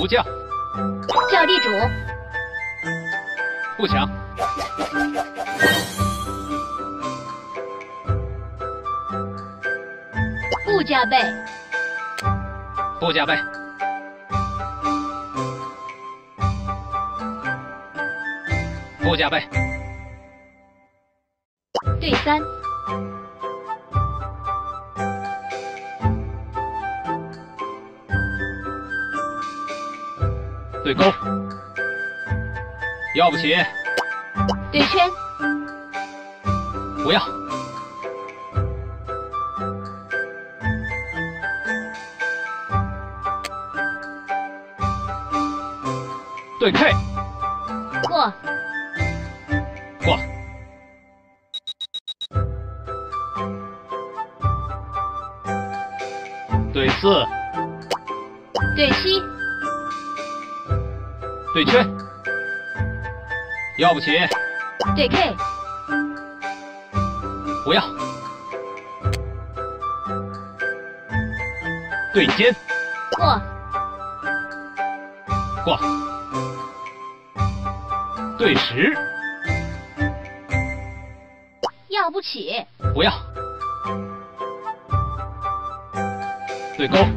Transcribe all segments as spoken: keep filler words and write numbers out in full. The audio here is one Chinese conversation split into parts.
不叫。 叫地主。 不抢。 不加倍。 不加倍。不加倍。 对三。 对勾。要不起。 对圈。 不要。对 K。 过。 过。对四。 对七。 对圈。要不起。 对 K。 不要。对尖。 过。 过。对十。 要不起。 不要。对勾。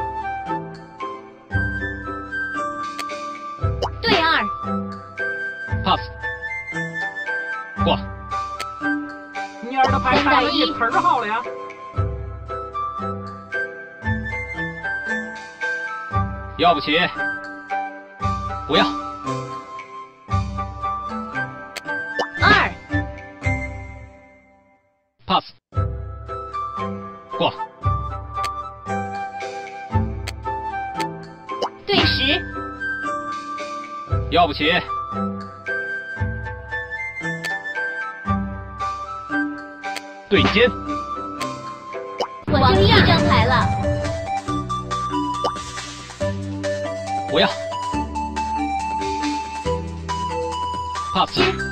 对二。 pass。过。 蔫儿的牌开了一盆好了呀。 要不起。不要。 二。 pass。过。 对十。 要不起。对尖。 我就一张牌了。 不要。pass。 接。